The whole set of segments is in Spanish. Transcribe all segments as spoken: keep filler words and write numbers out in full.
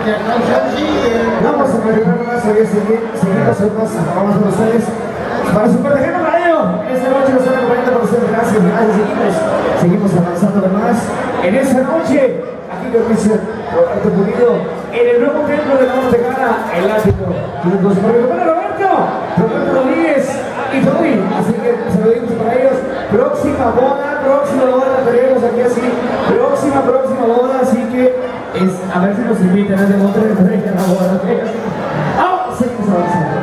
Vamos a continuar más, hoy seguimos con más, vamos con ustedes. Para Super Tejano Radio, esta noche nos están acompañando con ustedes, gracias, gracias, seguimos, seguimos avanzando de más. En esta noche, aquí con mister Roberto Pulido, en el nuevo templo de la Montejana, el ático, juntos con mi hermano Roberto, Roberto Rodríguez y Toby, así que saludimos para ellos. Próxima boda, próxima boda, tenemos aquí así, próxima, próxima boda, así que es, a ver si nos invitan a demostrar a la boda, ¿ok? ¡Vamos! Seguimos avanzando.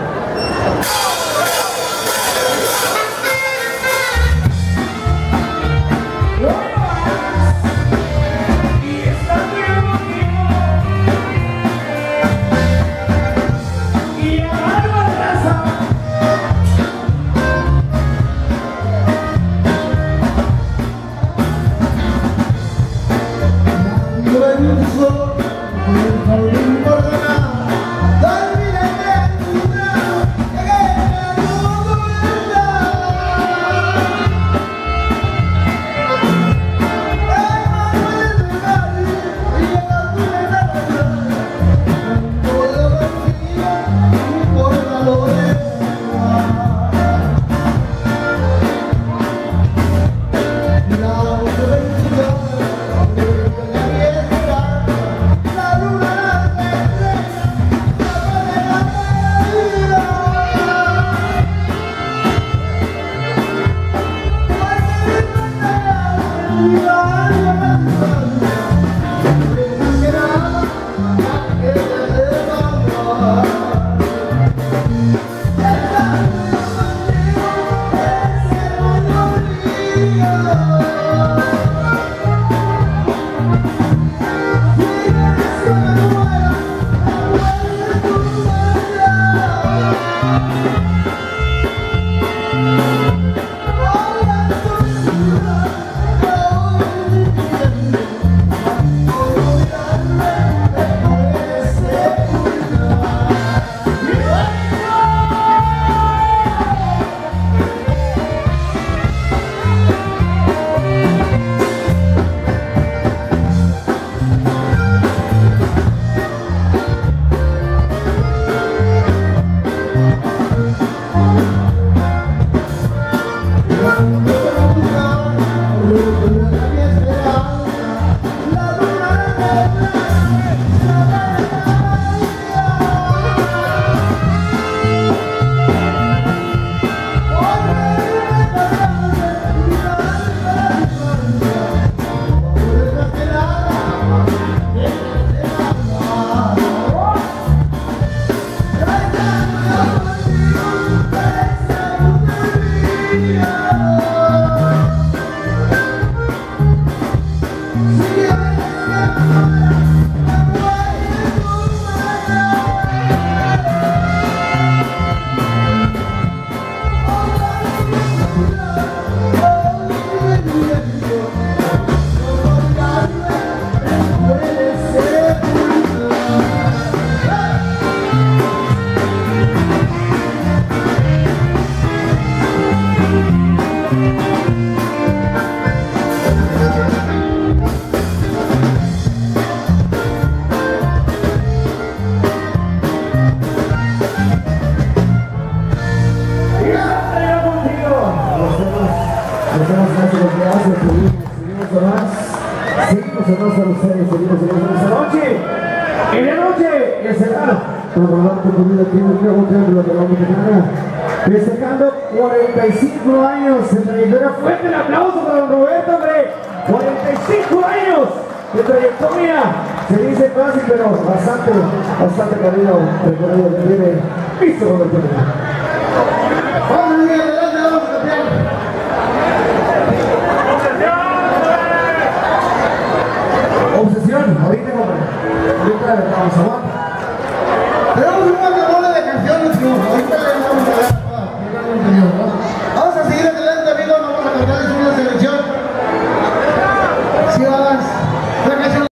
Destacando cuarenta y cinco años de trayectoria. Fuerte el aplauso para don Roberto, hombre. cuarenta y cinco años de trayectoria. Se dice fácil, pero bastante, bastante recorrido, recorrido que tiene. Listo, Roberto.